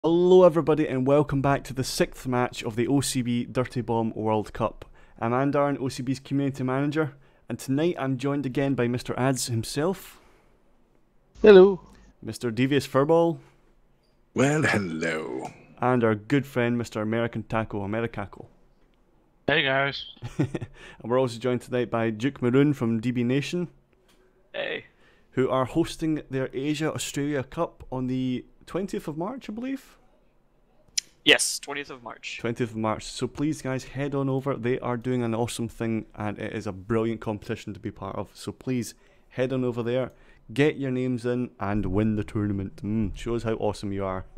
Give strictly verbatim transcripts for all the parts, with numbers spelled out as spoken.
Hello everybody and welcome back to the sixth match of the O C B Dirty Bomb World Cup. I'm Andarn, O C B's community manager, and tonight I'm joined again by Mister Ads himself. Hello. Mister Devious Furball. Well, hello. And our good friend Mister American Taco Americaco. Hey guys. And we're also joined tonight by Duke Maroon from D B Nation. Hey. Who are hosting their Asia Australia Cup on the twentieth of March, I believe? Yes, twentieth of March. twentieth of March. So please, guys, head on over. They are doing an awesome thing, and it is a brilliant competition to be part of. So please, head on over there, get your names in, and win the tournament. Mm, shows how awesome you are.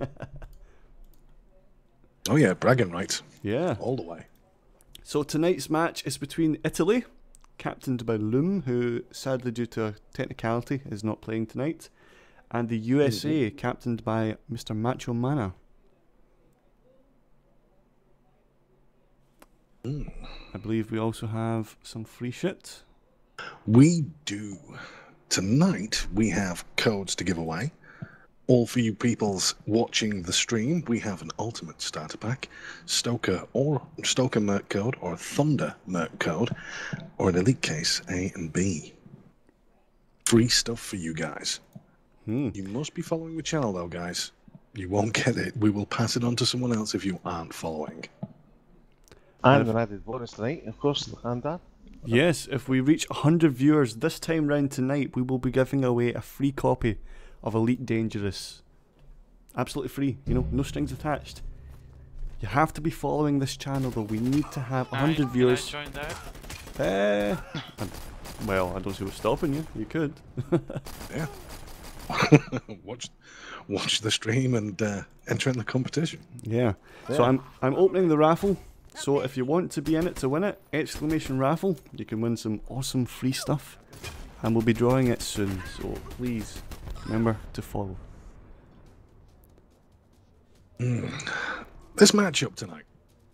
Oh yeah, bragging rights. Yeah. All the way. So tonight's match is between Italy, captained by Loom, who sadly due to a technicality is not playing tonight, and the U S A, mm-hmm. captained by Mister Macho Mana. Mm. I believe we also have some free shit. We do. Tonight we have codes to give away. All for you peoples watching the stream, we have an Ultimate Starter Pack, Stoker or Stoker Merc Code, or Thunder Merc Code, or an Elite Case A and B. Free stuff for you guys. Hmm. You must be following the channel though, guys. You won't get it. We will pass it on to someone else if you aren't following. And an added bonus tonight, of course, and that. Yes, if we reach one hundred viewers this time round tonight, we will be giving away a free copy of Elite Dangerous. Absolutely free, you know, no strings attached. You have to be following this channel though. We need to have one hundred I, viewers. Can I join that? Uh, well, I don't see what's stopping you. You could. Yeah. watch, watch the stream and uh, enter in the competition. Yeah. yeah. So I'm I'm opening the raffle. So if you want to be in it to win it, exclamation raffle, you can win some awesome free stuff, and we'll be drawing it soon. So please remember to follow. Mm. This matchup tonight.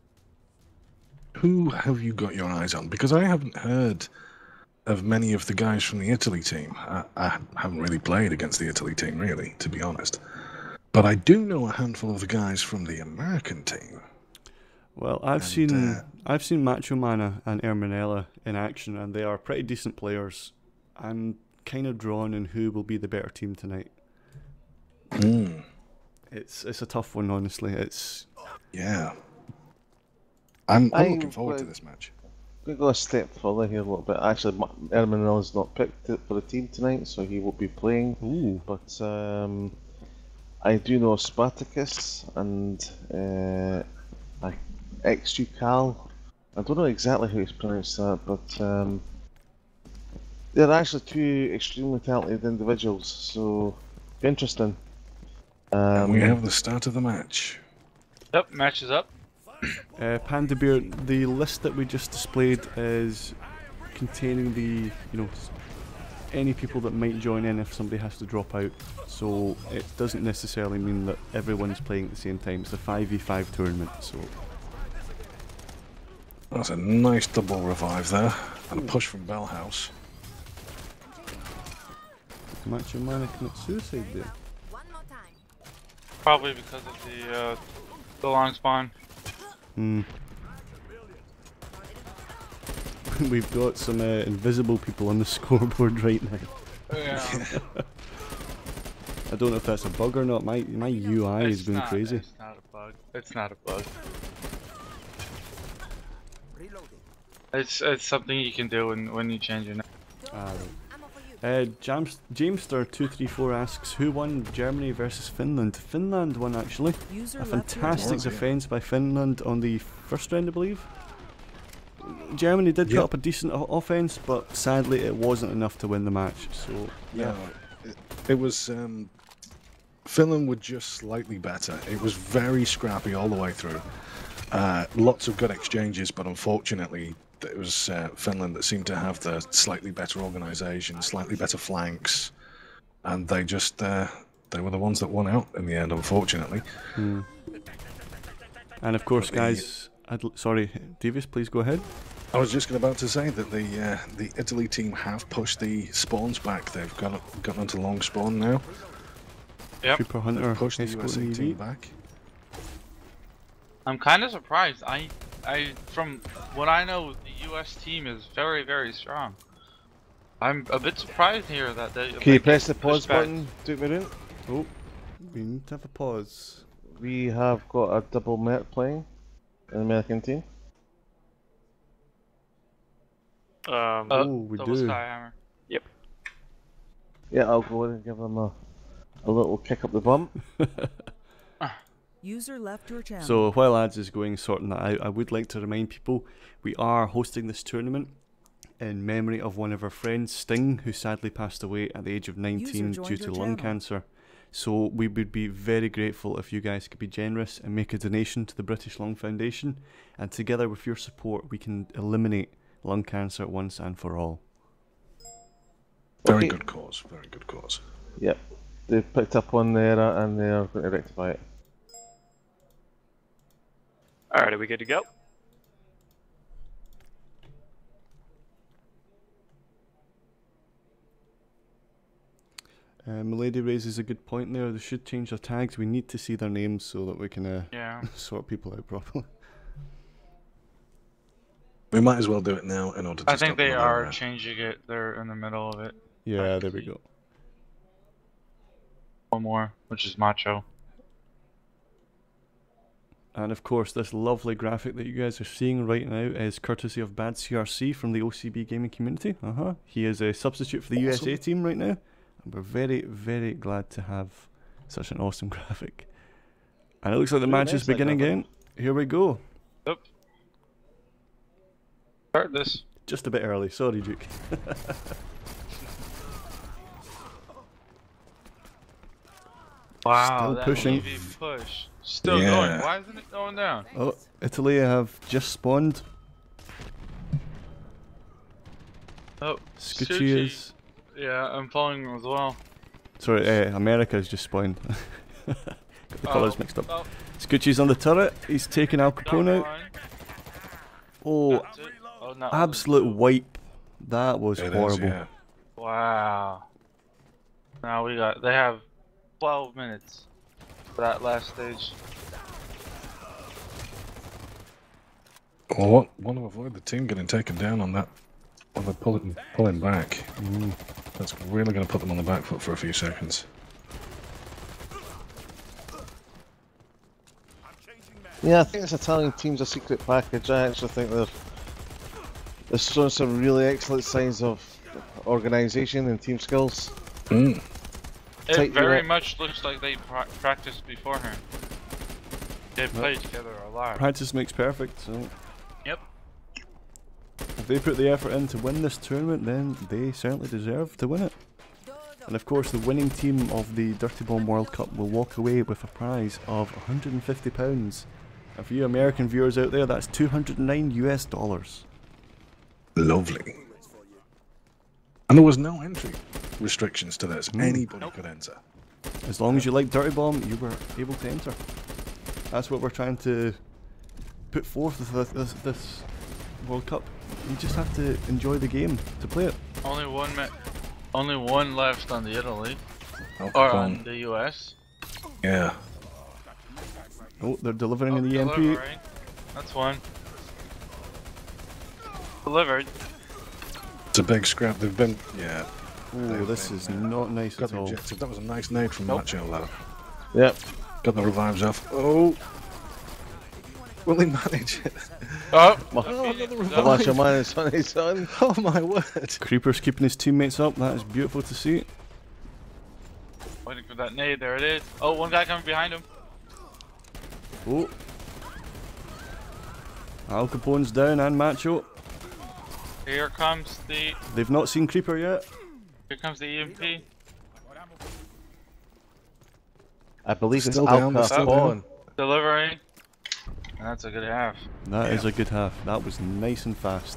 Who have you got your eyes on? Because I haven't heard of many of the guys from the Italy team. I, I haven't really played against the Italy team, really, to be honest. But I do know a handful of the guys from the American team. Well, I've and, seen uh, I've seen Macho Mana and Ermanella in action, and they are pretty decent players. I'm kind of drawn in who will be the better team tonight. Mm. It's it's a tough one, honestly. It's yeah. I'm, I'm I'm looking forward uh, to this match. We'll go a step further here a little bit. Actually, Ermanella's not picked for the team tonight, so he will be playing. Ooh. But um, I do know Spartacus and uh, Exucal. I don't know exactly how he's pronounced that, but um, they're actually two extremely talented individuals, so interesting. Um, and we have the start of the match. Yep, match is up. Uh, Panda Bear, the list that we just displayed is containing the, you know, any people that might join in if somebody has to drop out. So it doesn't necessarily mean that everyone's playing at the same time. It's a five v five tournament, so. That's a nice double revive there, and a push from Bellhouse. Macho Mana commit suicide there. Probably because of the uh, the long spawn. Hmm. We've got some uh, invisible people on the scoreboard right now. Yeah. I don't know if that's a bug or not. My my U I It's is going not, crazy. It's not a bug. It's not a bug. It's it's something you can do when when you change your name. Ah, right. Uh, James Jamester two three four asks, who won Germany versus Finland? Finland won, actually. User A fantastic Was, yeah. defence by Finland on the first round, I believe. Germany did Yep. put up a decent o offence, but sadly it wasn't enough to win the match. So yeah, No, it, it was. Um, Finland were just slightly better. It was very scrappy all the way through. Uh, lots of good exchanges, but unfortunately, it was uh, Finland that seemed to have the slightly better organisation, slightly better flanks, and they just uh, they were the ones that won out in the end, unfortunately. Hmm. And of course, But the- guys, I'd l sorry, Davis, please go ahead. I was just about to say that the uh, the Italy team have pushed the spawns back. They've got gotten onto long spawn now. Yep. Trooper Hunter Pushed the U S A escorting team E V. back. I'm kind of surprised. I, I, from what I know, the U S team is very, very strong. I'm a bit surprised here that they. Can you they press the get pause pushed back. button, Duke Maroon? Oh, we need to have a pause. We have got a double Merc playing, an American team. Um, Uh, Oh, we double do. Skyhammer. Yeah, I'll go in and give them a, a little kick up the bum. User left your channel. So while Ads is going sorting that out, I would like to remind people we are hosting this tournament in memory of one of our friends, Sting, who sadly passed away at the age of nineteen joined due your to lung channel. cancer. So we would be very grateful if you guys could be generous and make a donation to the British Lung Foundation, and together with your support we can eliminate lung cancer once and for all. Very Okay. good cause. Very good cause. Yep, they've picked up on there and they're going to rectify it. Alright, are we good to go? Uh, Milady raises a good point there. They should change their tags. We need to see their names so that we can uh, Yeah. sort people out properly. We might as well do it now in order to I stop think they another, are uh, changing it. They're in the middle of it. Yeah, there we go. One more, which is Macho. And of course, this lovely graphic that you guys are seeing right now is courtesy of Bad C R C from the O C B gaming community. Uh huh. He is a substitute for the U S A Awesome. team right now, and we're very, very glad to have such an awesome graphic. And it looks like the Very match nice, is that beginning graphic. again. Here we go. Yep. Start this. Just a bit early. Sorry, Duke. Wow, Still that pushing. E V push. Still Yeah. going. Why isn't it going down? Oh, Italy have just spawned. Oh, Scucci Scucci. is. Yeah, I'm following them as well. Sorry, uh, America has just spawned. Got the colours Oh, mixed up. Oh, Scucci's on the turret. He's taking Al Capone double out. line. Oh, That's it. Oh, no. absolute wipe. That was it is, horrible. yeah. Wow. Now we got. They have twelve minutes for that last stage. Well, what, want to avoid the team getting taken down on that, when they're pulling, pulling back. Mm. That's really going to put them on the back foot for a few seconds. Yeah, I think this Italian team's a secret package. I actually think they're they're showing some really excellent signs of organisation and team skills. Mm. It Take very your- much looks like they pra practiced beforehand. They played together a lot. Practice makes perfect, so Yep. if they put the effort in to win this tournament, then they certainly deserve to win it. And of course, the winning team of the Dirty Bomb World Cup will walk away with a prize of one hundred fifty pounds. And for you American viewers out there, that's two hundred nine U S dollars. Lovely. And there was no entry restrictions to this. Mm. Anybody Nope. could enter. As long as you like Dirty Bomb, you were able to enter. That's what we're trying to put forth with this, this, this World Cup. You just have to enjoy the game to play it. Only one ma only one left on the Italy Al or Capone. on the U S. Yeah. Oh, they're delivering Oh, in the E M P. delivering. That's one. Delivered. It's a big scrap. They've been, yeah. Oh, They've this been, is uh, not nice Got at the all. objective. That was a nice nade from Nope. Macho, though. Yep. Got the revives off. Oh! Will he manage it? Oh, Ma- Oh, another No. revive! Macho Man is on his son. Oh my word! Creeper's keeping his teammates up. That is beautiful to see. waiting for that nade. There it is. Oh, one guy coming behind him. Oh. Al Capone's down and Macho. Here comes the. They've not seen Creeper yet. Here comes the E M P. I believe it's Still Al down, they're still Capone. Delivering. And that's a good half. That is Yeah. a good half. That was nice and fast.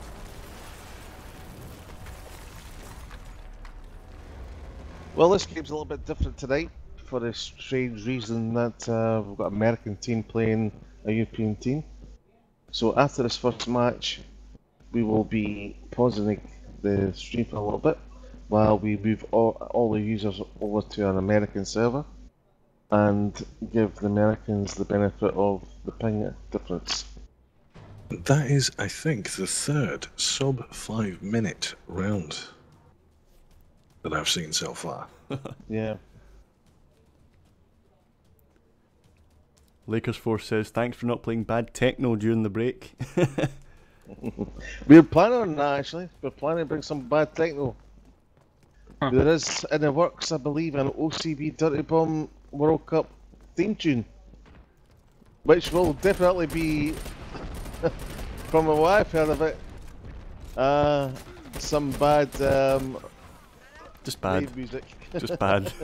Well, this game's a little bit different tonight for the strange reason that uh, we've got an American team playing a European team. So after this first match, we will be pausing the stream for a little bit while we move all, all the users over to an American server. and give the Americans the benefit of the ping difference. That is, I think, the third sub five minute round that I've seen so far. Yeah. Lakers Force says, thanks for not playing bad techno during the break. We're planning on that actually. We're planning to bring some bad techno. Huh. There is in the works, I believe, an O C B Dirty Bomb World Cup theme tune, which will definitely be, from what I've heard of it, uh, some bad um, Just bad. rave music. Just bad.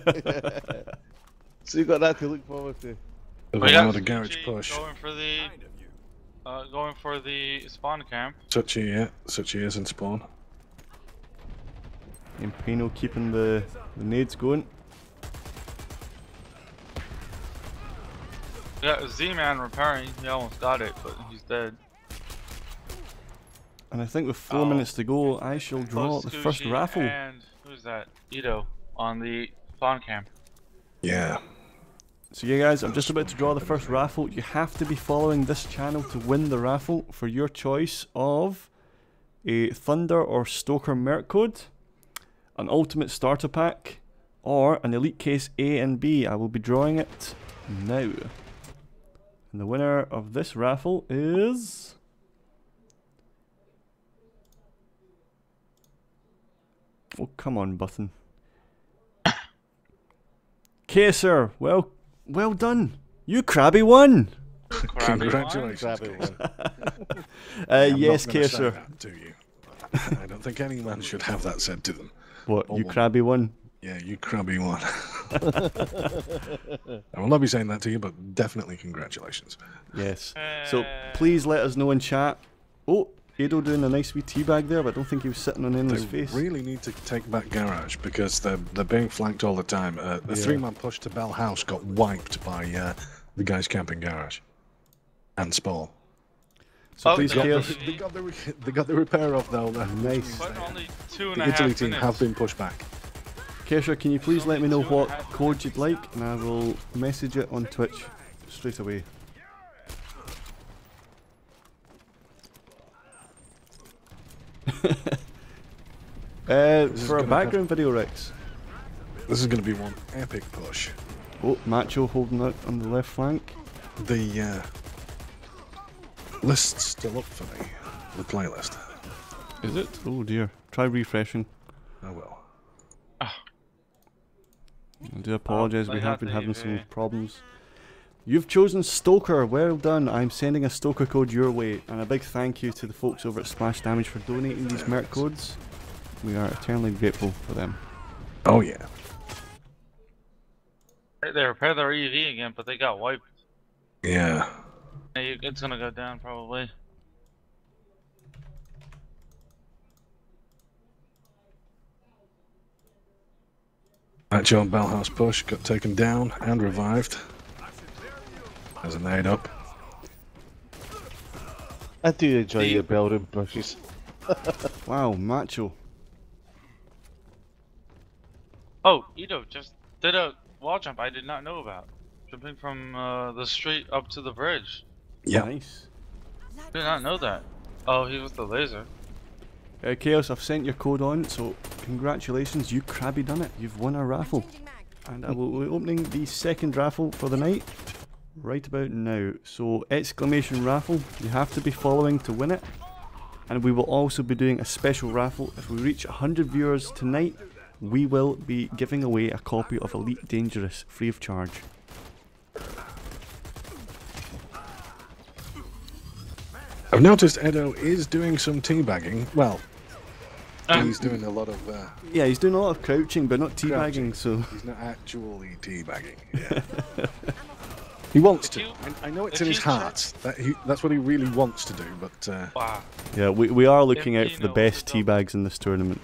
So you've got that to look forward to. Of We got another garage Suchi push. going for the uh, going for the spawn camp. Suchi, yeah. Suchi is in spawn. And Pino keeping the, the nades going. We got Z-Man repairing. He almost got it, but he's dead. And I think with four Oh. minutes to go, I shall draw Both the first Sushi raffle. And who's that? Ito on the spawn camp. Yeah. So yeah guys, I'm just about to draw the first raffle. You have to be following this channel to win the raffle for your choice of a Thunder or Stoker Merc code, an Ultimate Starter Pack, or an Elite Case A and B. I will be drawing it now. And the winner of this raffle is... Oh, come on, button. Kaser, well, well done. You crabby won. Crabby Congratulations, Crabby Casey. Uh, I'm yes, not gonna say Kaser. that to you. I don't think any man should have that said to them. What, Oh, you well. crabby one? Yeah, you crabby one. I will not be saying that to you, but definitely congratulations. Yes. So please let us know in chat. Oh, Edo doing a nice wee teabag there, but I don't think he was sitting on anyone's They face. really need to take back Garage because they're they're being flanked all the time. Uh, the Yeah. three-man push to Bell House got wiped by uh, the guys camping Garage and Spawn. So Oh, please, they- Chaos. They got the re- they got the repair off though. Though. Nice. But only two and The a half Italy team minutes. have been pushed back. Kesher, can you please let me know Two and a what half code you'd like, and I will message it on Twitch straight away. uh, is for a gonna background video, Rex. This is going to be one epic push. Oh, Macho holding out on the left flank. The uh, list's still up for me. The playlist. Is it? Oh dear. Try refreshing. Oh well. I do apologise, Oh, we I have got been the, having some uh, problems. You've chosen Stoker, well done. I'm sending a Stoker code your way, and a big thank you to the folks over at Splash Damage for donating these merc codes. We are eternally grateful for them. Oh yeah. They repaired their E V again, but they got wiped. Yeah. Yeah, you- It's gonna go down probably. Macho and Bellhouse push got taken down and revived. As a nade up. I do enjoy The- your bell room pushes. Wow, Macho. Oh, Ito just did a wall jump I did not know about. Jumping from uh, the street up to the bridge. Yeah. Nice. Did not know that. Oh, he was the laser. Uh, Chaos, I've sent your code on, so congratulations, you crabby done it. You've won our raffle. And I will be opening the second raffle for the night right about now. So, exclamation raffle, you have to be following to win it. And we will also be doing a special raffle. If we reach one hundred viewers tonight, we will be giving away a copy of Elite Dangerous free of charge. I've noticed Edo is doing some teabagging. Well, Ah. he's doing a lot of. Uh, Yeah, he's doing a lot of crouching, but not Crouching. teabagging, so... he's not actually teabagging. Yeah. He wants to. If you- I, I know it's if in his you check- heart. That he, that's what he really wants to do. But uh, Wow. Yeah, we, we are looking out for the Impino best with the teabags in this tournament.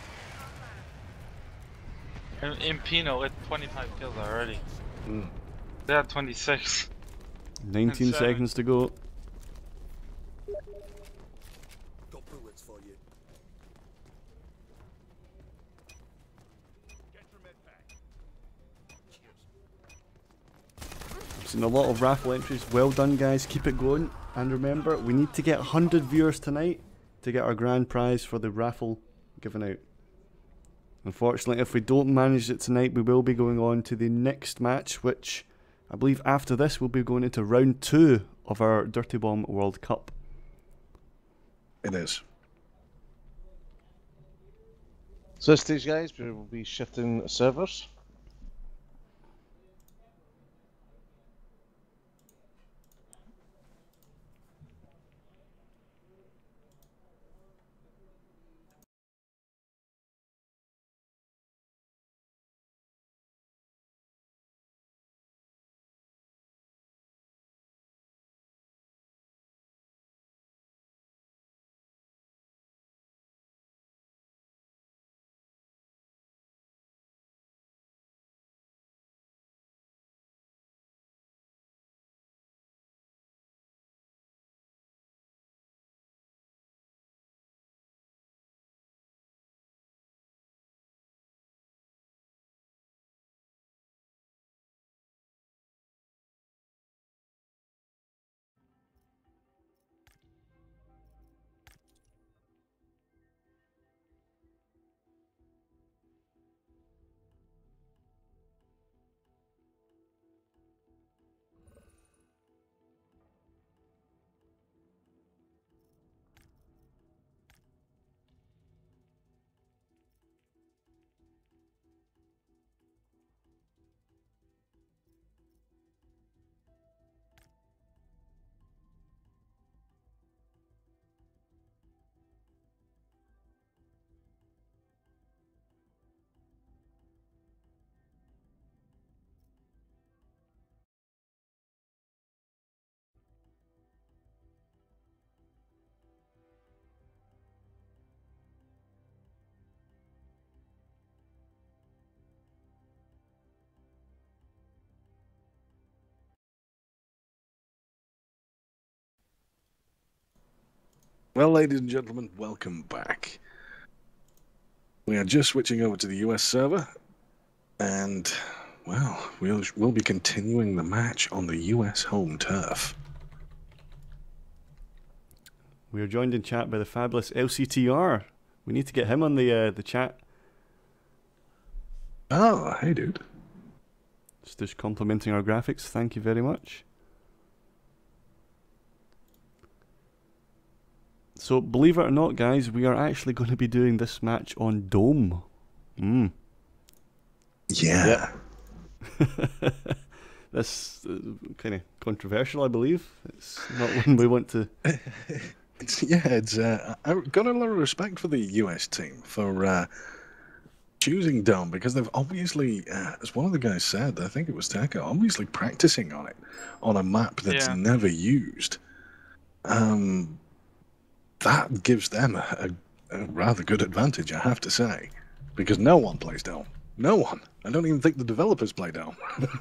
In, in Pino, it's twenty-five kills already. Mm. They had twenty-six. nineteen seven. seconds to go. Got bullets for you. seen a lot of raffle entries. Well done, guys. Keep it going. And remember, we need to get one hundred viewers tonight to get our grand prize for the raffle given out. Unfortunately, if we don't manage it tonight, we will be going on to the next match, which I believe after this we'll be going into round two of our Dirty Bomb World Cup. It is. So this stage, guys, we will be shifting servers. Well, ladies and gentlemen, welcome back. We are just switching over to the U S server, and, well, we'll, we'll be continuing the match on the U S home turf. We are joined in chat by the fabulous L C T R. We need to get him on the uh, the chat. Oh, hey, dude. Just, just complimenting our graphics. Thank you very much. So, believe it or not, guys, we are actually going to be doing this match on Dome. Mm. Yeah. Yep. That's uh, kind of controversial, I believe. It's not one we want to... It's, yeah, it's. Uh, I've got a lot of respect for the U S team for uh, choosing Dome, because they've obviously, uh, as one of the guys said, I think it was Tekka, obviously practicing on it, on a map that's Yeah. never used. Um... That gives them a, a, a rather good advantage, I have to say, because no one plays Dome. No one. I don't even think the developers play Dome.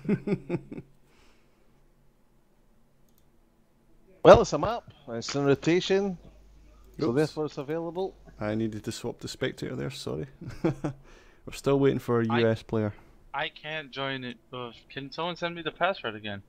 Well, it's a map. It's in rotation, so Oops. therefore it's available. I needed to swap the spectator there, sorry. We're still waiting for a I- U S player. I can't join it. Uh, can someone send me the password again?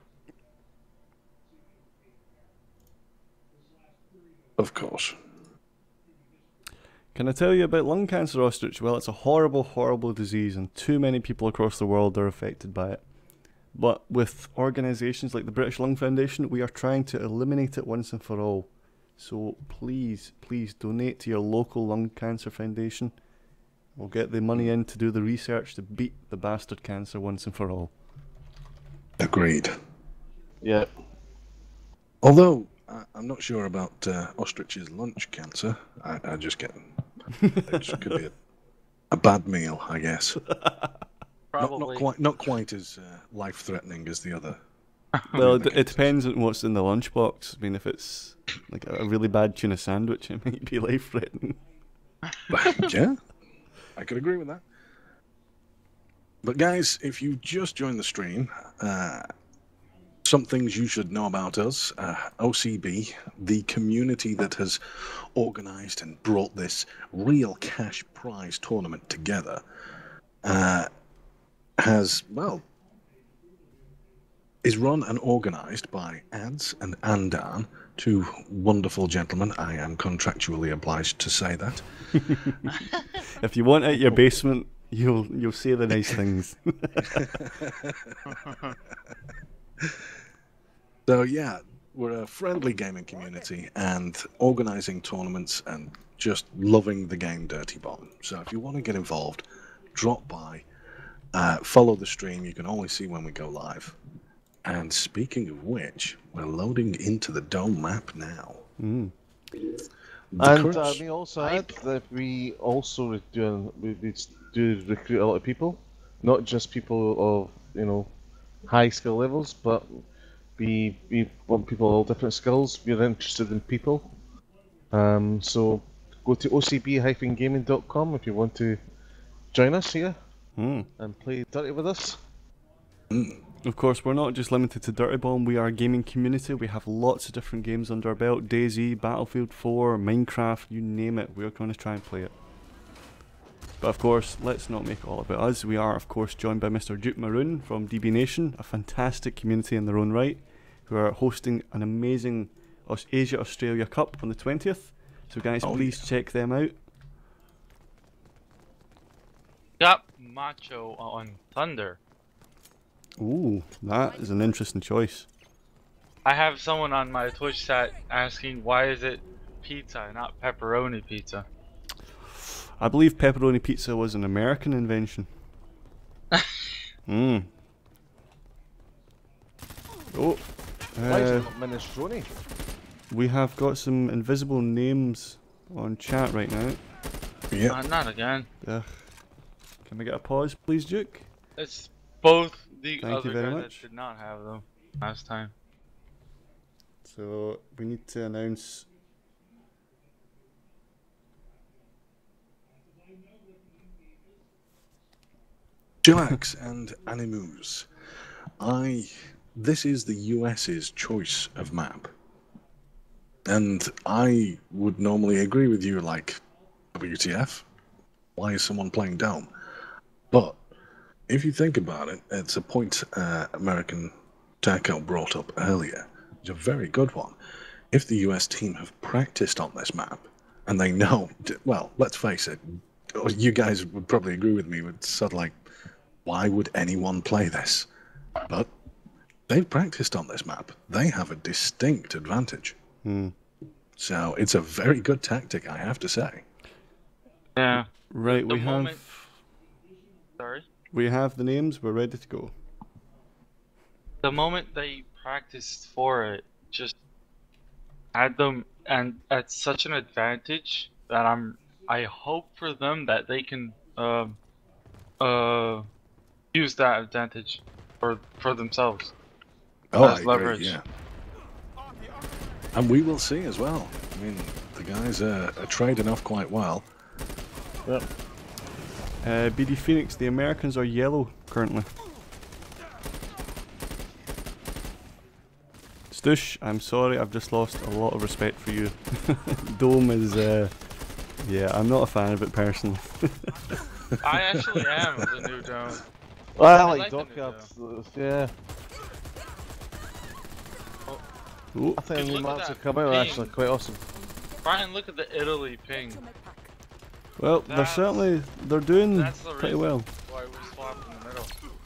Of course. Can I tell you about lung cancer, Ostrich? Well, it's a horrible, horrible disease, and too many people across the world are affected by it. But with organisations like the British Lung Foundation, we are trying to eliminate it once and for all. So please, please donate to your local lung cancer foundation. We'll get the money in to do the research to beat the bastard cancer once and for all. Agreed. Yeah. Although, I, I'm not sure about uh, Ostrich's lunch cancer. I, I just get... It just could be a, a bad meal, I guess. Not, Probably. not quite not quite as uh, life-threatening as the other. Well, it, it depends on what's in the lunchbox. I mean, if it's like a, a really bad tuna sandwich, it might be life-threatening. Yeah, I could agree with that. But guys, if you just joined the stream, uh, some things you should know about us. Uh, O C B, the community that has organised and brought this real cash prize tournament together, uh, has, well, is run and organised by Ads and Andan, two wonderful gentlemen. I am contractually obliged to say that. If you want out your basement, you'll you'll say the nice things. So yeah, we're a friendly gaming community and organising tournaments and just loving the game Dirty Bomb. So if you want to get involved, drop by, uh, follow the stream. You can always see when we go live. And speaking of which, we're loading into the Dome map now. Mm. The And curse- uh, we also add that we also do we, we do recruit a lot of people, not just people of you know high skill levels, but we we want people of all different skills. We're interested in people. Um, so go to o c b dash gaming dot com if you want to join us here Mm. and play dirty with us. Of course, we're not just limited to Dirty Bomb, we are a gaming community. We have lots of different games under our belt. DayZ, Battlefield four, Minecraft, you name it, we're going to try and play it. But of course, let's not make it all about us. We are, of course, joined by Mister Duke Maroon from D B Nation, a fantastic community in their own right, who are hosting an amazing Aus- Asia Australia Cup on the twentieth. So guys, Oh, please check them out. Got Macho on Thunder. Ooh, that is an interesting choice. I have someone on my Twitch chat asking why is it pizza, not pepperoni pizza. I believe pepperoni pizza was an American invention. Mmm. Oh, Why is uh, it not minestrone? we have got some invisible names on chat right now. yeah. Uh, not again. Ugh. Can we get a pause, please, Duke? It's both the Thank other you very guy much. that did not have them last time. So we need to announce. Chillax and Animus. I. This is the US's choice of map. And I would normally agree with you, like, W T F? Why is someone playing Dome? But if you think about it, it's a point uh, American Taco brought up earlier. It's a very good one. If the U S team have practiced on this map, and they know, well, let's face it, you guys would probably agree with me, it's sort of like, why would anyone play this? But they've practiced on this map. They have a distinct advantage. Hmm. So it's a very good tactic, I have to say. Yeah. Right, The we moment- have Sorry. we have the names. We're ready to go. The moment they practiced for it, just had them and at such an advantage that I'm. I hope for them that they can um uh use that advantage for for themselves. Oh, As I agree, leverage. yeah. And we will see as well. I mean, the guys are, are trading off quite well. Yep. Uh, B D Phoenix, the Americans are yellow currently. Stoosh, I'm sorry, I've just lost a lot of respect for you. Dome is, uh, yeah, I'm not a fan of it personally. I actually am the new dome. Well, I I like like the Dockyards. uh, Yeah, Oh, I think Dude, the look at maps that that come out are ping. actually quite awesome. Brian, look at the Italy ping. well, they're That's- certainly, they're doing That's the pretty reason well. why we swapped in the middle.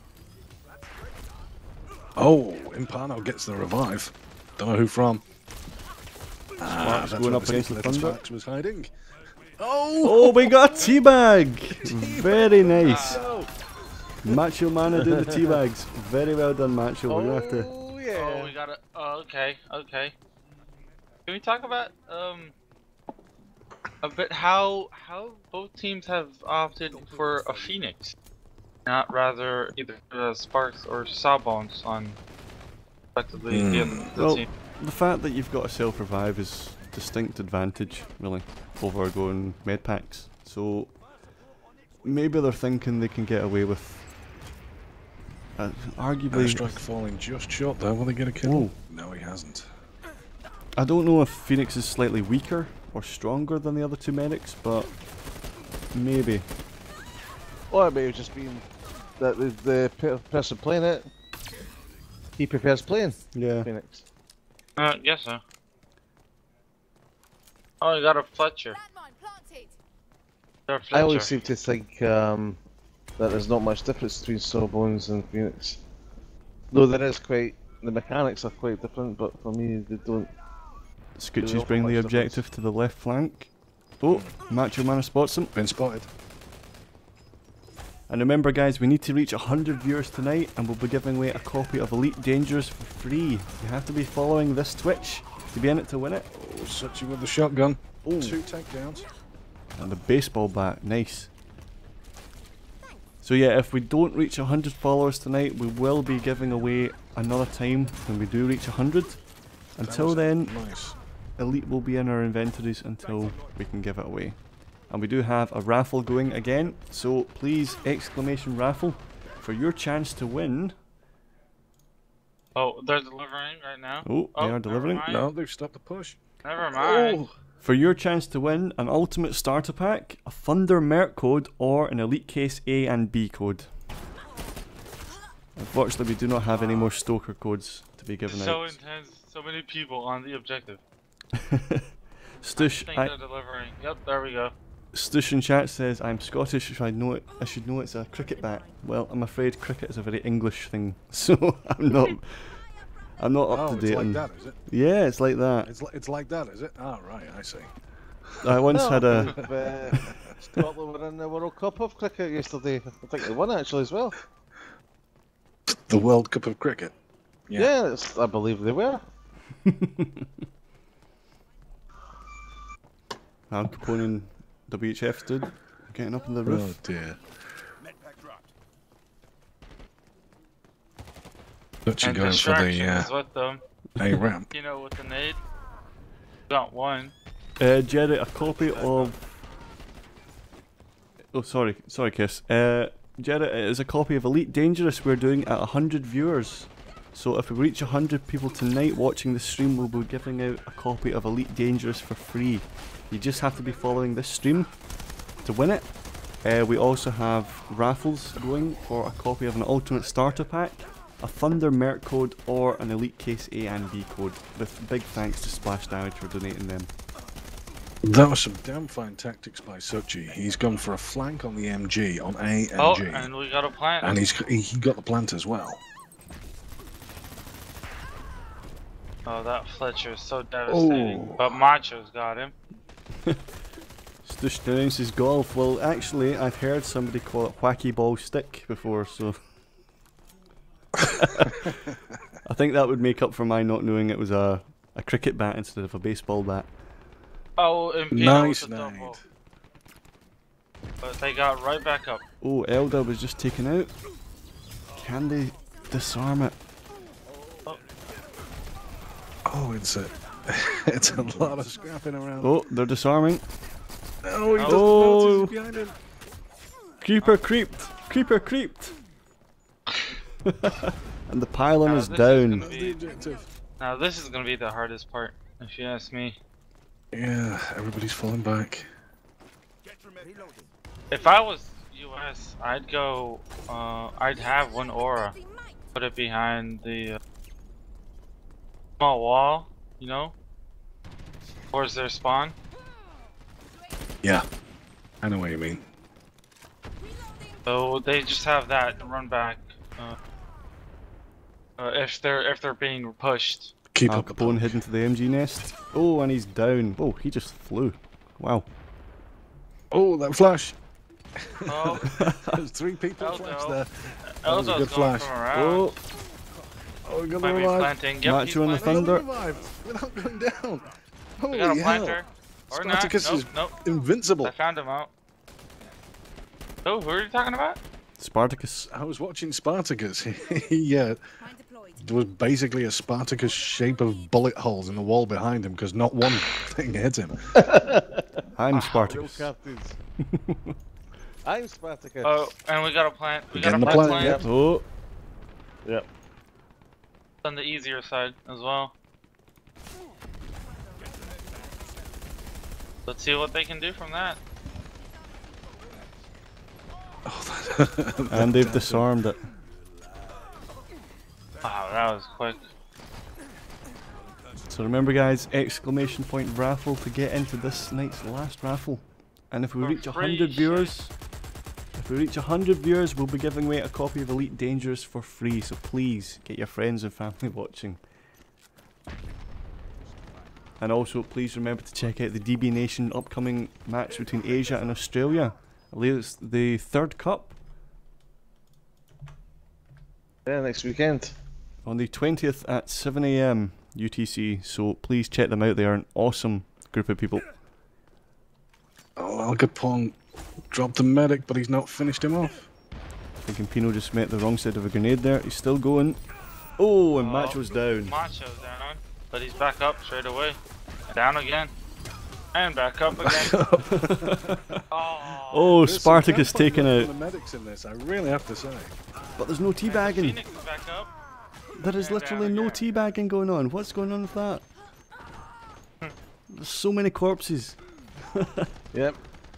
Oh, Impano gets the revive. Don't know who from. Ah, Sparks that's going where up against the little Thunder. Sparks was hiding. Oh! Oh, we got teabag! Very nice. Macho Mana doing the teabags. Very well done, Macho. We're gonna have to. Oh Oh, yeah. we gotta. Oh, okay, okay. Can we talk about um a bit how how both teams have opted for a Phoenix, not rather either uh, Sparks or Sawbones on effectively the, Hmm. other- the Well, team. the fact that you've got a self revive is distinct advantage, really, over going med packs. So maybe they're thinking they can get away with. Uh, arguably, Airstrike falling just short there. Will they get a kill? Oh. No, he hasn't. I don't know if Phoenix is slightly weaker or stronger than the other two medics, but maybe. Or it may have just been that the, the pe- person playing it He prefers playing Yeah. Phoenix. Uh, yes, sir. Oh, you got a Fletcher. Landmine planted. They're I always Fletcher. seem to think um, that there's not much difference between Sawbones and Phoenix. Though there is quite, the mechanics are quite different, but for me they don't. Scooches offer bring the much objective to the left flank. Oh, Macho Manor spots him. Been spotted. And remember guys, we need to reach one hundred viewers tonight and we'll be giving away a copy of Elite Dangerous for free. You have to be following this Twitch to be in it to win it. Oh, Suchi with the shotgun. Ooh. Two takedowns. And the baseball bat, nice. So yeah, if we don't reach one hundred followers tonight, we will be giving away another time when we do reach one hundred. Until then, Nice. Elite will be in our inventories until we can give it away. And we do have a raffle going again, so please exclamation raffle for your chance to win. Oh, they're delivering right now. Oh, they are never delivering. mind. No, they've stopped the push. Never mind. Oh, For your chance to win an ultimate starter pack, a Thunder Merc code, or an Elite Case A and B code. Unfortunately, we do not have any more Stoker codes to be given So out. intense. So many people on the objective. Stush, I think I, they're delivering. Yep, there we go. Stush in chat says, I'm Scottish, so I know it. I should know it's a cricket bat. Well, I'm afraid cricket is a very English thing, so I'm not. I'm not up oh to it's date like on. that, is it? Yeah, it's like that. It's, li it's like that, is it? Ah, right, I see. I once No, had a. I believe, uh, Scotland were in the World Cup of cricket yesterday. I think they won actually as well. The World Cup of Cricket. Yeah. Yeah, it's, I believe they were. Al Capone and W H F stood getting up on the roof. Oh dear. Medpack dropped. Suchi And going for distraction the is with them. uh, A ramp. You know, with the nade. Got one. Uh, Jerry, a copy of. Oh, sorry, sorry, Kiss. Uh, Jerry, it is a copy of Elite Dangerous we're doing at one hundred viewers. So if we reach one hundred people tonight watching the stream, we'll be giving out a copy of Elite Dangerous for free. You just have to be following this stream to win it. Uh, we also have raffles going for a copy of an Ultimate Starter Pack, a Thunder Merc code, or an Elite Case A and B code. With big thanks to Splash Damage for donating them. That was some damn fine tactics by Suchi. He's gone for a flank on the M G, on A and Oh, G. and we got a plant. And he's he, he got the plant as well. Oh, that Fletcher is so devastating. Oh. But Macho's got him. Stush denounces golf. Well, actually, I've heard somebody call it wacky ball stick before, so I think that would make up for my not knowing it was a, a cricket bat instead of a baseball bat. Oh, and Pino Nice with the nade. double. But they got right back up. Oh, Elda was just taken out. Can they disarm it? Oh, it's a it's a lot of scrapping around. Oh, they're disarming. No, he doesn't Oh. notice he's behind him. Creeper creeped. Creeper creeped. And the pylon Now, is this is down. gonna That's the be- objective. Now this is gonna be the hardest part, if you ask me. Yeah, everybody's falling back. Get your med reloading. If I was U S, I'd go. Uh, I'd have one aura, put it behind the uh, small wall, you know, towards their spawn. Yeah, I know what you mean. So they just have that and run back. Uh, uh, if they're if they're being pushed. Keep Al up the Capone poke. hidden to the M G nest. Oh, and he's down. Oh, he just flew. Wow. Oh, that flash! Oh, There's three people Eldo. flash there. That was a Eldo's good going flash. from around. Oh, Oh, we got Might the be revive. planting. Yep, Macho he's and the planting. Thunder. Revived without going down. We Holy got a hell! planter. Or Spartacus not. Nope, is nope. invincible. I found him out. Oh, who are you talking about? Spartacus. I was watching Spartacus. he uh, Mine deployed. there was basically a Spartacus shape of bullet holes in the wall behind him because not one thing hit him. I'm Real Spartacus. captains. I'm Spartacus. Oh, and we got a plant. We got Getting a the plant. plant, plant. yep. Oh, Yep. On the easier side as well. Let's see what they can do from that. and they've disarmed it. Wow, that was quick. So remember guys, exclamation point raffle to get into this night's last raffle. And if we For reach free one hundred shit. viewers, if we reach one hundred viewers, we'll be giving away a copy of Elite Dangerous for free. So please, get your friends and family watching. And also, please remember to check out the D B Nation upcoming match between Asia and Australia. I believe it's the third cup. Yeah, next weekend. On the twentieth at seven A M U T C, so please check them out. They are an awesome group of people. Oh, Algapong dropped the medic, but he's not finished him off. Thinking Pino just met the wrong side of a grenade there. He's still going. Oh, and Oh, Macho's down. Macho's down, but he's back up straight away. Down again. And back up again. oh, Oh, There's some Spartacus gunfire taking going out. from the medics in this, I really have to say. But there's no and the teabagging. Phoenix is back up. There is and literally down no again. teabagging going on. What's going on with that? There's so many corpses. Yep.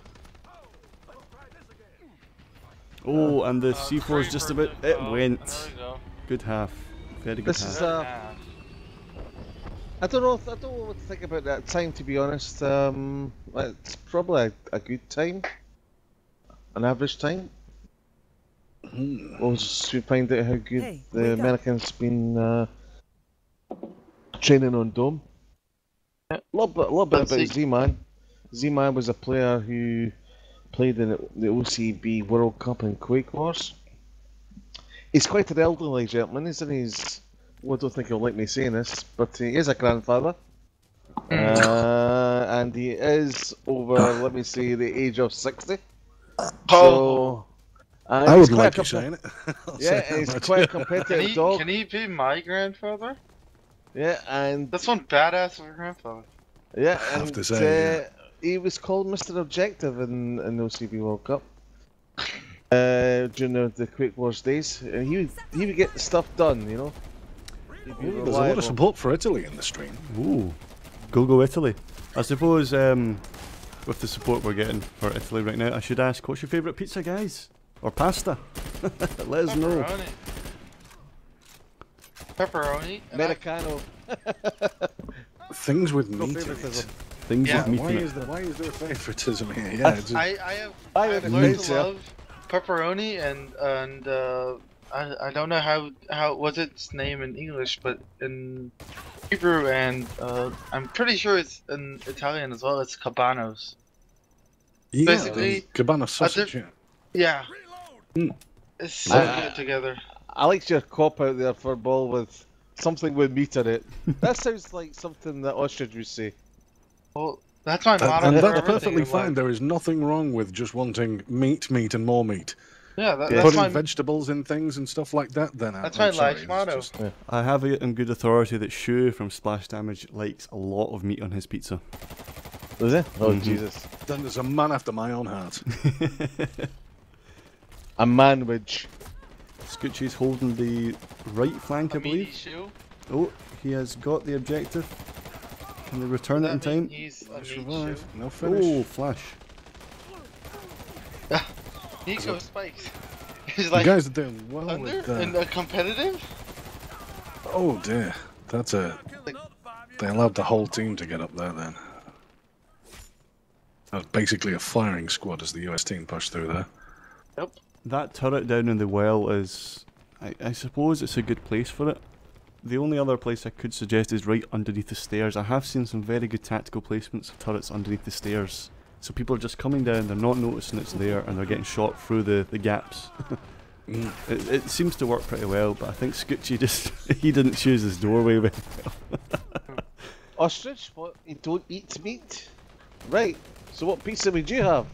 Oh, and the Uh, C four is just Kraber about. did- It oh, went. There we go. Good half. Very good This half. is, uh, Yeah. I don't know. I don't know what to think about that time. To be honest, um, it's probably a, a good time, an average time. Hmm. We'll just find out how good Hey, the wake up. Americans been uh, training on Dome. A little bit, a little bit Let's about see. Z-Man. Z-Man was a player who played in the O C B World Cup and Quake Wars. He's quite an elderly gentleman, isn't he? He's, well, I don't think he'll like me saying this, but he is a grandfather. Uh, and he is over, let me see, the age of sixty. So, uh, I he's would quite like a you saying it. I'll Yeah, say that he's much. quite a Can competitive he, dog. can he be my grandfather? Yeah, and That's one badass of a grandfather. yeah, have and to say, uh, he was called Mister Objective in, in the O C B World Cup uh, during the, the Quake Wars days. And he would, he would get the stuff done, you know. He'd be Ooh, there's a lot reliable. of support for Italy in the stream. Ooh, go go Italy. I suppose um, with the support we're getting for Italy right now, I should ask, what's your favourite pizza, guys? Or pasta? Let us know. Pepperoni. Pepperoni. and I- Americano. Things with No meat in it. favoritism. Things Yeah, with meat Why in is, it. there, why is there a favoritism here? Yeah, it's just, I, I have I I have have learned meat, to yeah. love pepperoni and and uh, I I don't know how how what's its name in English, but in Hebrew and uh, I'm pretty sure it's in Italian as well. It's cabanos. yeah, basically, the cabana sausage. diff- Yeah. Yeah, Mm. it's so Uh, good together. I liked your cop out there for ball with something with meat in it. That sounds like something that Ostrich would say. Well, that's my That- motto and for that's everything perfectly in fine. life. There is nothing wrong with just wanting meat, meat, and more meat. Yeah, that, Yeah. that's Putting my vegetables in things and stuff like that, then I- That's I'm my sorry, life it's motto. just- I have it on good authority that Shu from Splash Damage likes a lot of meat on his pizza. Was it? Oh, Mhm. Jesus. Then there's a man after my own heart. A manwich. Scoochie's holding the right flank, I a meaty believe. shoe. Oh, he has got the objective. Can they return it in Does that mean time? he's a Nice meat revive. shoe? No finish. Oh, flash. Nico spikes. He's You like guys are doing well thunder with that. and uh, competitive. Oh dear, that's a. They allowed the whole team to get up there then. That was basically a firing squad as the U S team pushed through there. That turret down in the well is... I, I suppose it's a good place for it. The only other place I could suggest is right underneath the stairs. I have seen some very good tactical placements of turrets underneath the stairs. So people are just coming down, they're not noticing it's there, and they're getting shot through the, the gaps. Mm. it, it seems to work pretty well, but I think Scoochie just... he didn't choose his doorway very well. Ostrich, what? You don't eat meat? Right. So what pizza would you have?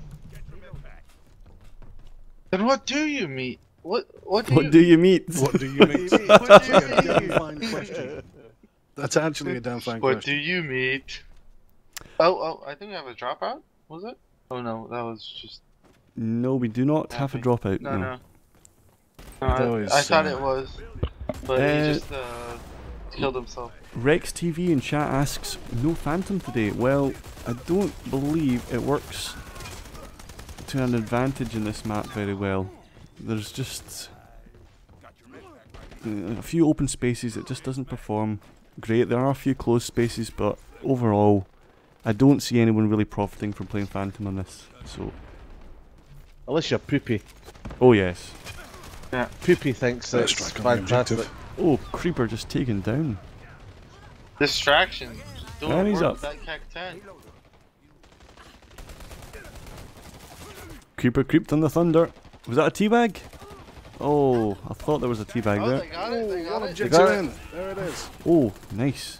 Then what do you meet? What what do What you? do you meet? What do you mean? What That's do you actually a mean? damn fine question. That's actually a damn fine What do question. you meet? Oh oh, I think we have a dropout. Was it? Oh no, that was just No, we do not have a Happy. dropout. no No. no. no That I, was, I thought uh, it was, but Uh, he just uh, killed himself. Rex T V in chat asks, no Phantom today. Well, I don't believe it works to an advantage in this map very well. There's just... uh, a few open spaces. It just doesn't perform great. There are a few closed spaces, but overall, I don't see anyone really profiting from playing Phantom on this. So, Unless you're Poopy. oh yes. Poopy thinks First it's strike on the fantastic. objective. Oh, Creeper just taken down. Distraction. Just doing And he's work up. with that C A C ten. Creeper creeped on the thunder. Was that a teabag? Oh, I thought there was a teabag Oh, they there. got it. They got One it. objective got it. in. There it is. Oh, nice.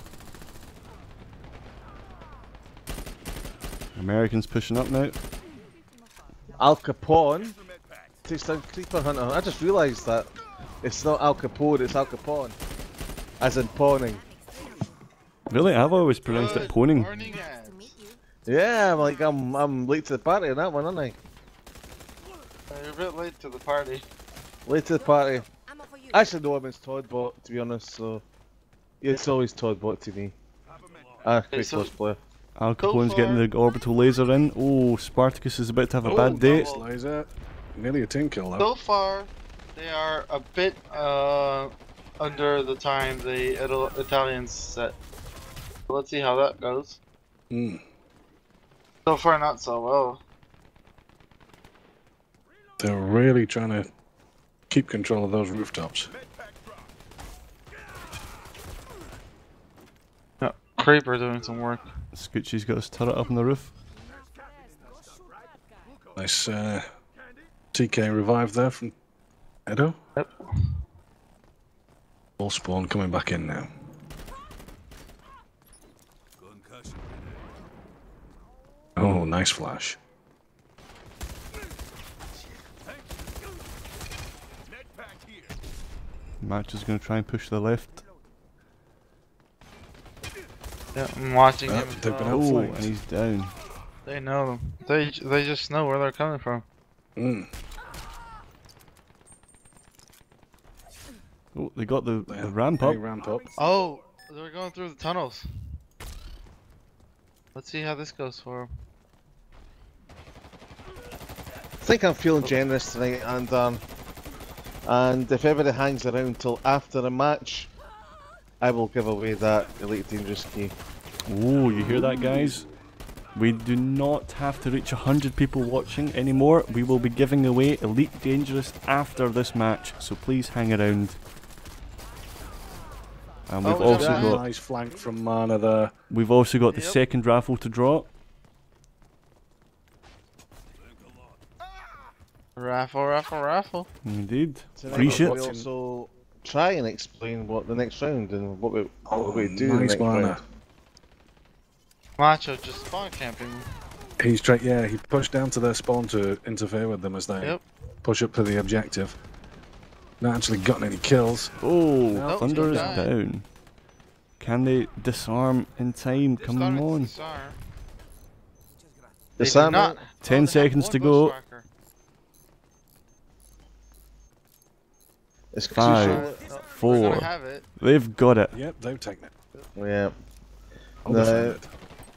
Americans pushing up now. Al Capone takes down Creeper Hunter. I just realised that it's not Al Capone, it's Al Capone. As in pawning. Really? I've always pronounced it Good poning. morning, ads. Yeah, I'm like, I'm, I'm late to the party on that one, aren't I? You're a bit late to the party. Late to the party. Actually, no, I'm as Toddbot, to be honest, so. It's always Toddbot to me. Ah, great so- cosplayer. Al Capone's getting the orbital laser in. Oh, Spartacus is about to have a Oh, bad day. double. Laser. Nearly a team kill though. So far, they are a bit uh, under the time the Ital- Italians set. Let's see how that goes. Mm. So far, not so well. They're really trying to keep control of those rooftops. Yeah, Creeper doing some work. Scoochie's got his turret up on the roof. Nice uh, T K revive there from Edo. Yep. All spawn coming back in now. Oh, nice flash. Match is going to try and push to the left. Yeah, I'm watching Uh, him. as they've been well. out- Oh, Outflanked. and he's down. They know them. They they just know where they're coming from. Mm. Oh, they got the, Yeah, the ramp they up. ramp up. Oh, they're going through the tunnels. Let's see how this goes for them. I think I'm feeling generous tonight, and um, and if everybody hangs around till after the match, I will give away that Elite Dangerous key. Oh, you hear that, guys? We do not have to reach one hundred people watching anymore. We will be giving away Elite Dangerous after this match, so please hang around. And we've Oh, also yeah. got Nice flank from Mana there. we've also got the Yep. second raffle to draw. Raffle, raffle, raffle. Indeed. Tonight Free we shit. also try and explain what the next round and what we what we do in the nice next Mana. round. Macho just spawn camping. He's tra- yeah, he pushed down to their spawn to interfere with them as they Yep. push up to the objective. Not actually gotten any kills. Oh, Nope, Thunder he's is died. down. Can they disarm in time? They're Come starting to on. disarm. The They do Sam not. Ten Oh, they have seconds one to go. Bushwhacker. is Five. crucial. Uh, We're Four. gonna have it. They've got it. Yep, they've taken it. Yeah. All No. defended.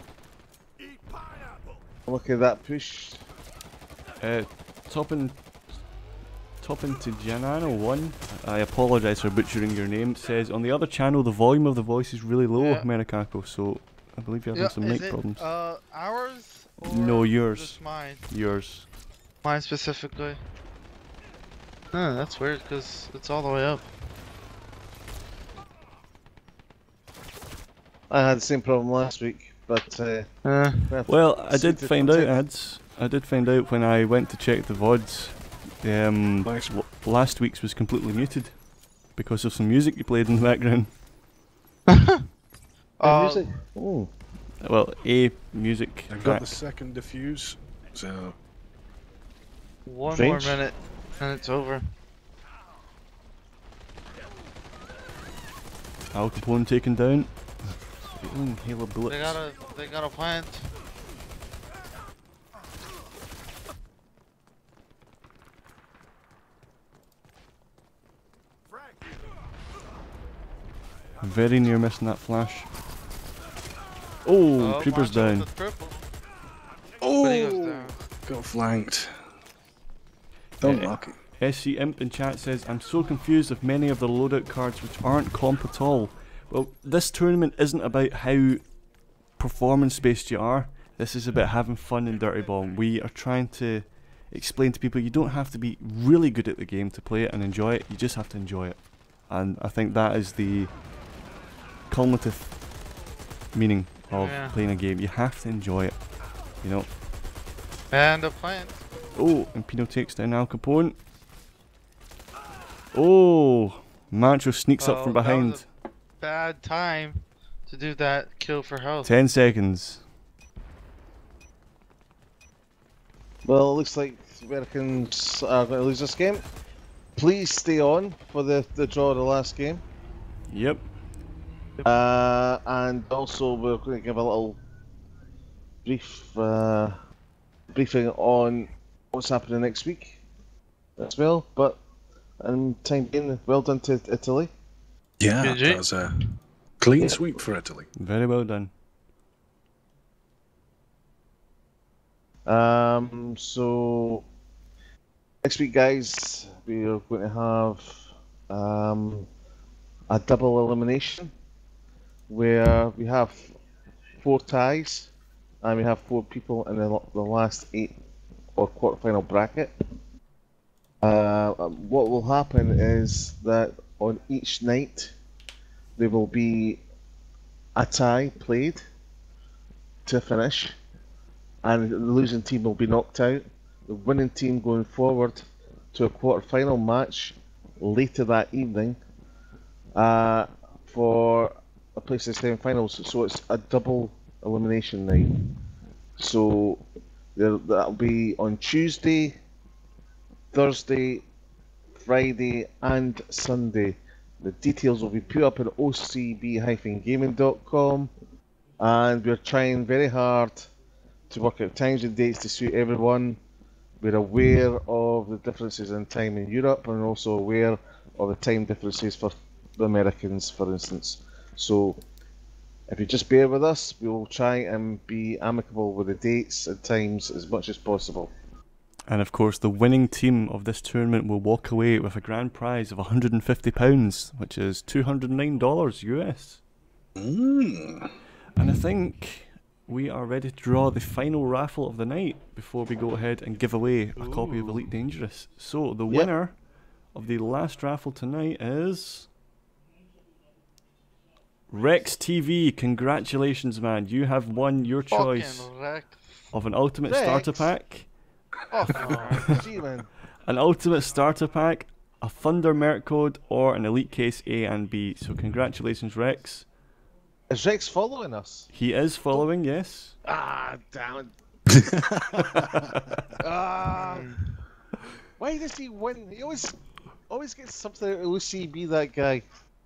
Look at that push. Uh, topping, topping to Gianano one. I apologise for butchering your name. Says on the other channel the volume of the voice is really low, Yeah. Merikako. So I believe you're having some is mic it, problems. Uh, ours? Or No, yours. Just mine. Yours. Mine specifically. Huh, that's weird because it's all the way up. I had the same problem last week, but uh, Uh, Well, I did suited find out, content. ads. I did find out when I went to check the V O Ds. Um, Nice. l- last week's was completely muted because of some music you played in the background. uh, music. Oh, Well, a music They've got track. the second diffuse, so one Strange. more minute and it's over. Al Capone taken down. Feeling hail of bullets. They got a, they got a plant. Very near missing that flash. Oh, Creeper's Macho down. with the triple, oh, but he goes down. got flanked. Uh, Unlucky. S C Imp in chat says, I'm so confused with many of the loadout cards which aren't comp at all. Well, this tournament isn't about how performance based you are. This is about having fun in Dirty Bomb. We are trying to explain to people you don't have to be really good at the game to play it and enjoy it. You just have to enjoy it. And I think that is the cumulative meaning of Yeah. playing a game. You have to enjoy it, you know. And a plant. Oh, and Pino takes down Al Capone. Oh, Mancho sneaks up Oh, from that was behind. a bad time to do that kill for health. Ten seconds. Well, it looks like Americans are going to lose this game. Please stay on for the, the draw of the last game. Yep. Uh, and also, we're going to give a little brief uh, briefing on what's happening next week as well. But in time being, well done to Italy. Yeah, G G. that was a clean sweep for Italy. Very well done. Um, so next week, guys, we are going to have um, a double elimination where we have four ties and we have four people in the, the last eight or quarterfinal bracket. Uh, what will happen is that on each night there will be a tie played to finish, and the losing team will be knocked out. The winning team going forward to a quarter-final match later that evening uh, for a place in the semi-finals. So it's a double elimination night. So there, that'll be on Tuesday, Thursday, Friday, and Sunday. The details will be put up on O C B gaming dot com, and we're trying very hard to work out times and dates to suit everyone. We're aware of the differences in time in Europe and also aware of the time differences for the Americans, for instance. So if you just bear with us, we will try and be amicable with the dates and times as much as possible. And of course, the winning team of this tournament will walk away with a grand prize of one hundred fifty pounds, which is two hundred nine dollars U S. Mm. And I think we are ready to draw the final raffle of the night before we go ahead and give away a copy of Elite Dangerous. So the Yep. winner of the last raffle tonight is Rex T V. Congratulations, man. You have won your choice Fucking wreck. of an Ultimate Rex? Starter Pack, Oh, gee, man. an Ultimate Starter Pack, a Thunder Merc Code, or an Elite Case A and B. So congratulations, Rex. Is Rex following us? He is following, yes. Ah, damn it. Ah. Why does he win? He always always gets something out of O C B, that guy.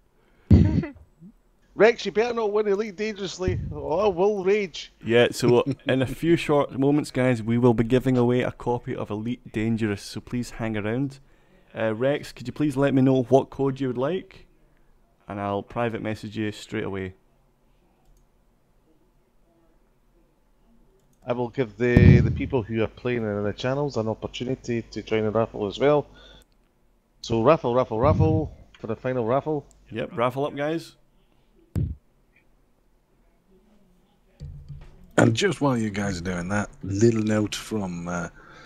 Rex, you better not win Elite Dangerously, or I will rage. Yeah, so in a few short moments, guys, we will be giving away a copy of Elite Dangerous, so please hang around. Uh, Rex, could you please let me know what code you would like? And I'll private message you straight away. I will give the, the people who are playing in the channels an opportunity to join the raffle as well. So raffle, raffle, raffle for the final raffle. Yep, raffle up, guys. And just while you guys are doing that, little note from uh,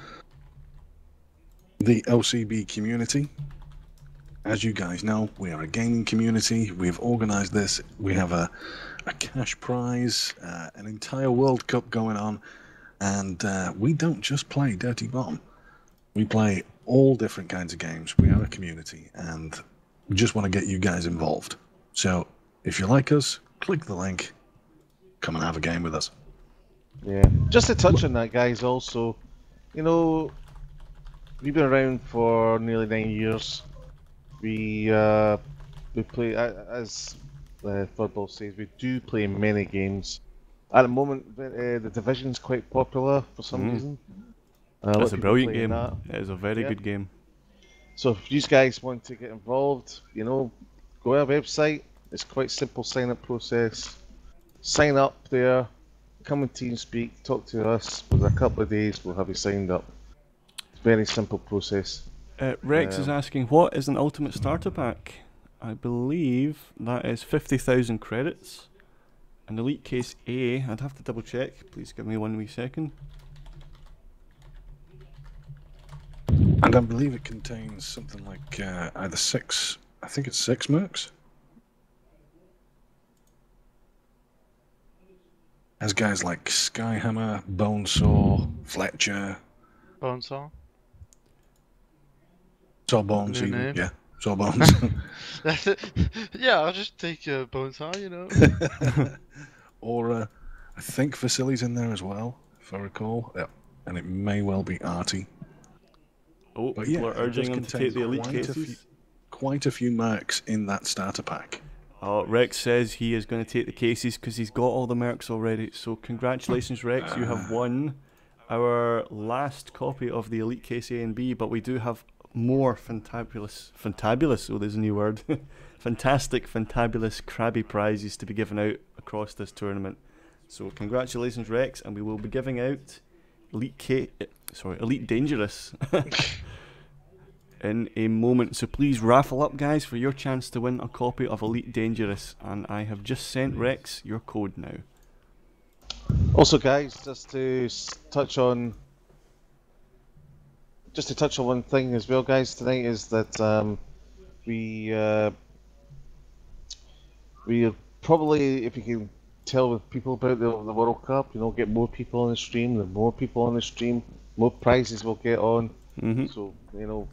the L C B community. As you guys know, we are a gaming community. We've organised this. We have a, a cash prize, uh, an entire World Cup going on, and uh, we don't just play Dirty Bomb. We play all different kinds of games. We are a community, and we just want to get you guys involved. So if you like us, click the link, come and have a game with us. Yeah. Just to touch on that, guys, also, you know, we've been around for nearly nine years. We uh, we play, a- as uh, Football says, we do play many games. At the moment, uh, the Division's quite popular for some Mhm. reason. Uh, lot It's of a people brilliant playing game. that. It is a very Yeah. good game. So if you guys want to get involved, you know, go to our website. It's quite simple sign up process. Sign up there, come and TeamSpeak, talk to us. Within a couple of days, we'll have you signed up. It's a very simple process. Uh, Rex is Um, asking, what is an ultimate starter pack? I believe that is fifty thousand credits. An Elite Case A, I'd have to double check. Please give me one wee second. And I believe it contains something like uh, either six, I think it's six mercs. Has guys like Skyhammer, Bonesaw, Fletcher, Bonesaw. Sawbones New even, name. yeah, Sawbones. That's it. Yeah, I'll just take uh, Bonesaw, you know. Or uh, I think Vasily's in there as well, if I recall. Yeah, and it may well be Artie. Oh, But people yeah, are it does urging him to contain take the Elite quite a Cases. few- Quite a few mercs in that starter pack. Oh, Rex says he is going to take the cases because he's got all the mercs already. So congratulations, Rex. You have won our last copy of the Elite Case A and B, but we do have more fantabulous, fantabulous, oh there's a new word, fantastic, fantabulous, crabby prizes to be given out across this tournament. So congratulations, Rex, and we will be giving out Elite K, sorry, Elite Dangerous in a moment. So please raffle up, guys, for your chance to win a copy of Elite Dangerous. And I have just sent Rex your code now. Also, guys, just to s- touch on, just to touch on one thing as well, guys. Tonight is that um, we uh, we are probably, if you can tell with people about the, the World Cup, you know, get more people on the stream. The more people on the stream, more prizes we'll get on. Mm-hmm. So you know,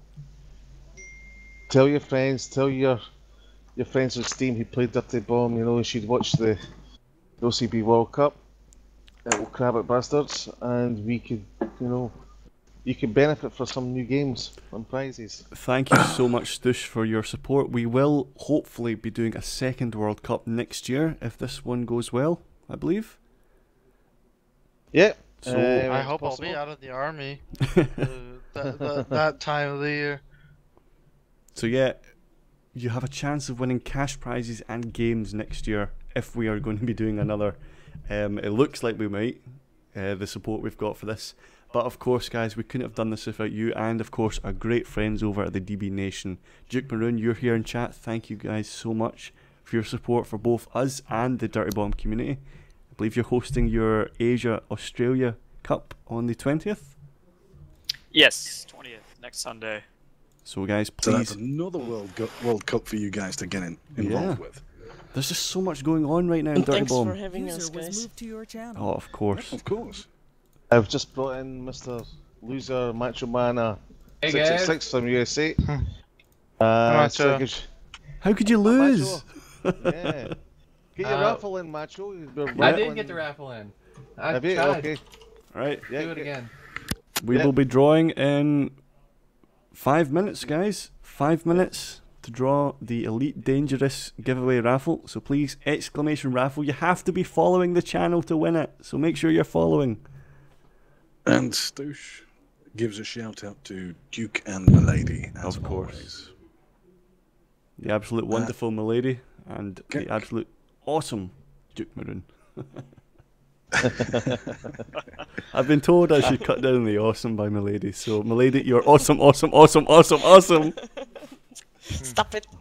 tell your friends, tell your your friends on Steam who played Dirty Bomb, you know, you should watch the O C B World Cup. Little Crabbit Bastards, and we could, you know, you can benefit for some new games and prizes. Thank you so much, Stush, for your support. We will hopefully be doing a second World Cup next year if this one goes well, I believe. Yeah. So- uh, I it's hope I'll possible. be out of the army uh, that, that, that time of the year. So yeah, you have a chance of winning cash prizes and games next year if we are going to be doing another. Um, it looks like we might, uh, the support we've got for this. But of course, guys, we couldn't have done this without you and, of course, our great friends over at the D B Nation. Duke Maroon, you're here in chat. Thank you guys so much for your support for both us and the Dirty Bomb community. I believe you're hosting your Asia-Australia Cup on the twentieth. Yes, twentieth, next Sunday. So, guys, So that's please... another World, Gu- World Cup for you guys to get in, involved Yeah. with. There's just so much going on right now in Dirty Thanks Bomb. for having us, User was guys. moved to your channel. Oh, of course. Of course. I've just brought in Mister Loser Macho Man uh, Hey, six six guys. six from U S A. Hmm. uh, so Macho. I could- How could you lose? Macho. Yeah. Get your Uh, raffle in, Macho. We're I raffling- did get the raffle in. I Have you? tried. Okay. Right. Yeah, Do it get- again. We Yeah. will be drawing in five minutes, guys. Five minutes to draw the Elite Dangerous giveaway raffle. So please, exclamation raffle. You have to be following the channel to win it. So make sure you're following. And Stoosh gives a shout out to Duke and Milady, as Of course. always. The absolute wonderful Milady and Okay. the absolute awesome Duke Maroon. I've been told I should cut down the awesome by Milady. So Milady, you're awesome, awesome, awesome, awesome, awesome. Stop it.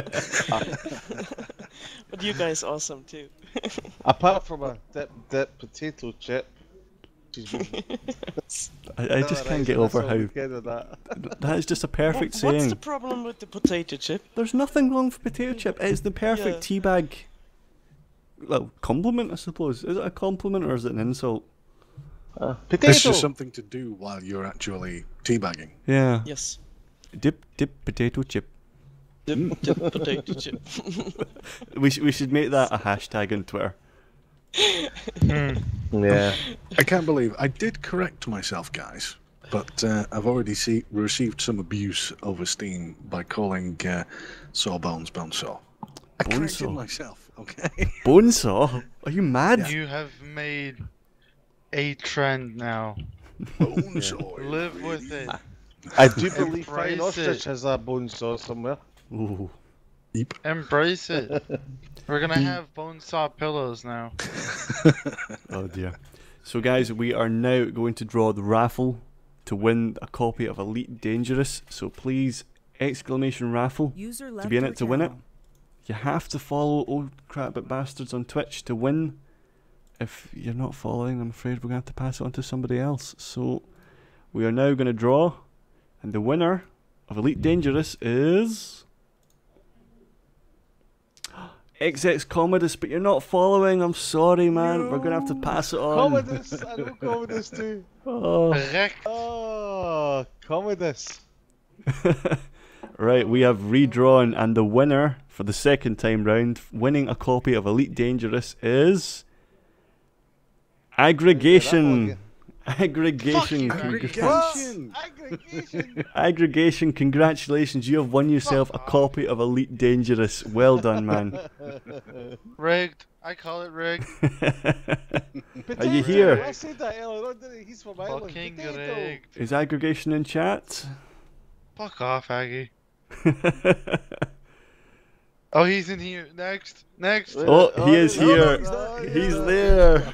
But you guys awesome too. Apart from a dip, dip potato chip. She's been I, I just can't get over how that. that is just a perfect What- What's saying. the problem with the potato chip? There's nothing wrong with potato chip. It's the perfect teabag. Well, compliment, I suppose. Is it a compliment or is it an insult? Uh, It's potato. just something to do while you're actually teabagging. Yeah. Yes. Dip, dip, potato chip. Dip, dip potato chip. We sh- we should make that a hashtag on Twitter. Yeah. I can't believe I did correct myself, guys, but uh, I've already see- received some abuse over Steam by calling uh, Sawbones Bonesaw. I corrected Bonesaw? myself, okay? Bonesaw? Are you mad? You have made a trend now. Bonesaw. Live with it. I do believe Embrace Fine Ostrich it. has a bone saw somewhere. Ooh. Embrace it. We're gonna have bone saw pillows now. Oh dear. So guys, we are now going to draw the raffle to win a copy of Elite Dangerous. So please, exclamation raffle User to left be in your it to win it. channel. You have to follow Old Crap But Bastards on Twitch to win. If you're not following, I'm afraid we're going to have to pass it on to somebody else. So we are now going to draw, and the winner of Elite Dangerous is X X Commodus, but you're not following. I'm sorry, man. No. We're going to have to pass it on. Commodus! I know Commodus too. Oh. Correct. Oh, Commodus. Right, we have redrawn, and the winner for the second time round, winning a copy of Elite Dangerous, is Aggregation. Aggregation. Fuck you, Congra- Aggregation. Aggregation. Congratulations, you have won yourself a copy of Elite Dangerous. Well done, man. Rigged. I call it rigged. Are you here? I said that earlier on, didn't I? He's from Ireland. Fucking Potato. rigged. Is Aggregation in chat? Fuck off, Aggie. Oh, he's in here. Next. Next. Oh, he is no, here. he's not. He's Yeah. there.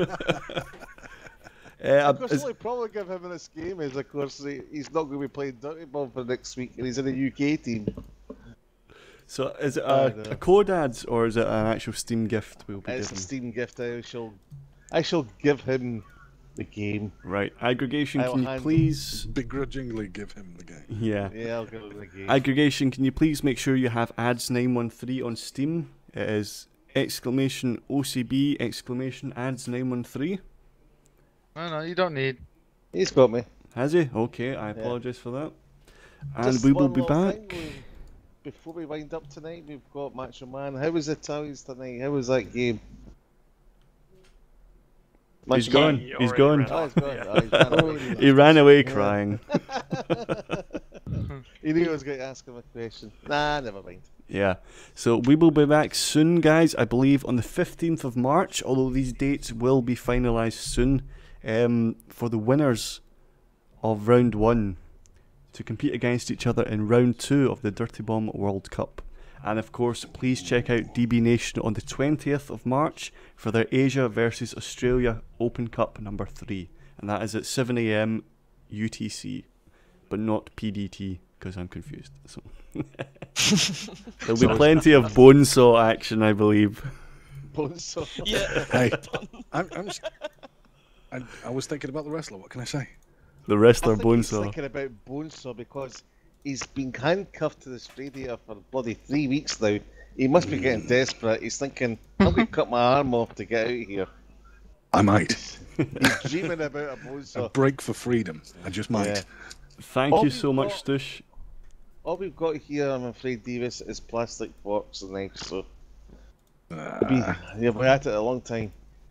Uh, Of course, the is, only problem I give him in this game is, of course, he, he's not going to be playing Dirty Bomb for next week, and he's in a U K team. so is it I a, know. a code ads or is it an actual Steam gift we'll be It's a giving? Steam gift. I shall, I shall give him the game. Right, Aggregation, I'll can you hand- please... Begrudgingly give him the game. Yeah. Yeah, I'll give him the game. Aggregation, can you please make sure you have ads nine one three on Steam? It is exclamation O C B exclamation ads nine one three. No, no, you don't need. He's got me. Has he? Okay, I Yeah. apologise for that. And Just we will one be little back. thing, we- Before we wind up tonight, we've got Macho Man. How was the Italians tonight? How was that game? He's Macho gone. Man? He's gone. Oh, he's gone. Oh, he's ran away. He ran away Yeah. crying. He knew I was going to ask him a question. Nah, never mind. Yeah. So we will be back soon, guys. I believe on the fifteenth of March, although these dates will be finalised soon, um, for the winners of round one to compete against each other in round two of the Dirty Bomb World Cup. And of course, please check out D B Nation on the twentieth of March for their Asia versus Australia Open Cup number three. And that is at seven A M U T C, but not P D T, because I'm confused. So there'll be plenty of bonesaw action, I believe. Bonesaw. Yeah. Hey, I'm, I'm just, I, I was thinking about the wrestler. What can I say? The wrestler I think he's Bonesaw. thinking about Bonesaw because he's been handcuffed to this radiator for bloody three weeks now. He must be getting desperate. He's thinking, I'm going to cut my arm off to get out of here. I might. He's dreaming about a A Bonesaw. break for freedom. I just might. Yeah. Thank All you we've so much, got- Stush. All we've got here, I'm afraid, Davis, is plastic forks and knives, so Uh, we'll be, yeah, we're at it a long time.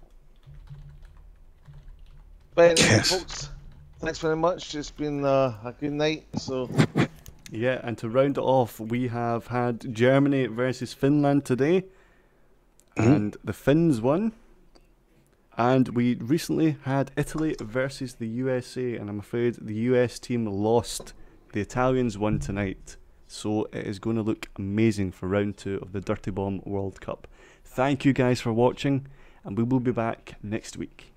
But anyway, Yes. folks, thanks very much. It's been uh, a good night, so Yeah, and to round it off, we have had Germany versus Finland today, and the Finns won. And we recently had Italy versus the U S A, and I'm afraid the U S team lost. The Italians won tonight. So it is going to look amazing for round two of the Dirty Bomb World Cup. Thank you guys for watching, and we will be back next week.